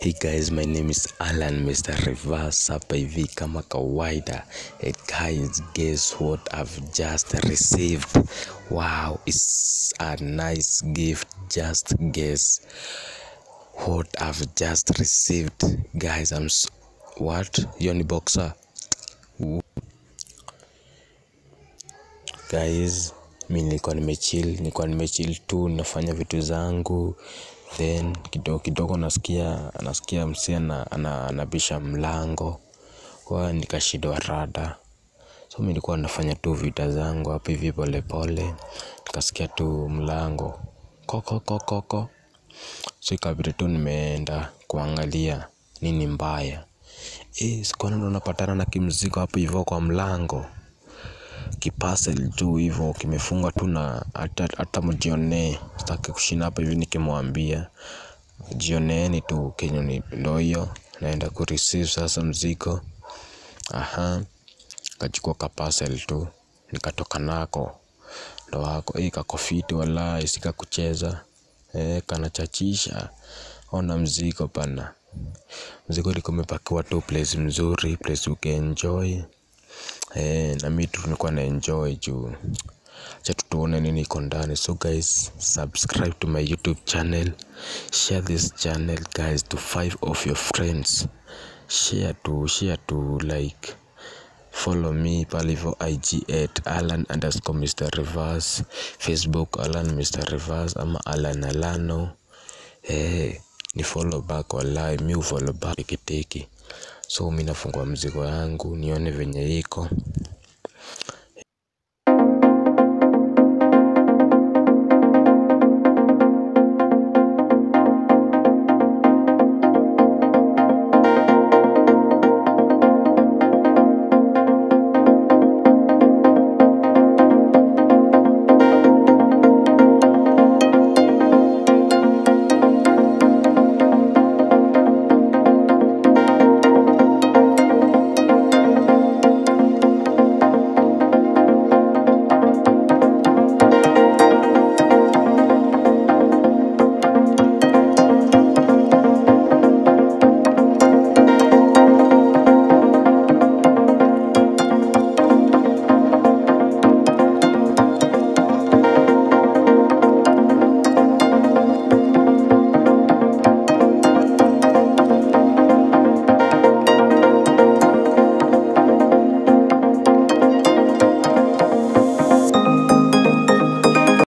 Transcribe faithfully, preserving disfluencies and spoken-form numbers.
Hey guys, my name is Alan Mister Reverse hapa hivi kama kawaida. Hey guys, guess what I've just received? Wow, it's a nice gift. Just guess what I've just received. Guys, I'm so... what? Hiyo ni boxer? Guys, mi nilikuwa nimechill, nilikuwa nimechill tu nafanya vitu zangu. Then kidogo kidogo nasikia nasikia msee ana anabisha mlango. Kwa nikashindwa rada. So mimi nilikuwa nafanya tu vita zangu hapa hivi pole pole. Nikasikia tu mlango. Koko koko koko. So ikabidi tu nimeenda kuangalia nini mbaya. Eh, sikuwa ndo napatana na kimzigo hapo hivyo kwa mlango. Kiparcel tu hivyo kimefungwa tu na hata hata mjione. Sitaki kushinda hapa hivi nikimwambia. Jioneni tu kenye ni ndo hiyo. Naenda kureceive sasa mzigo. Aha. Kachukua kaparcel tu. Nikatoka nako. Ndo hako. Eh, kako fiti walai. Sika kucheza. Eh, kanachachisha. Ona mzigo bana. Mzigo ilikuwa imepakiwa tu place mzuri. Place you can enjoy. Eh, na mimi tu nilikuwa na enjoy juu. Acha tuone nini iko ndani. So guys, subscribe to my YouTube channel. Share this channel guys to five of your friends. Share to share to like. Follow me palivo I G at Alan underscore Mister Reverse. Facebook Alan Mister Reverse ama Alan Alano. Eh, ni follow back walai, mi follow back tiki tiki. So mimi nafungua mzigo yangu nione venye iko.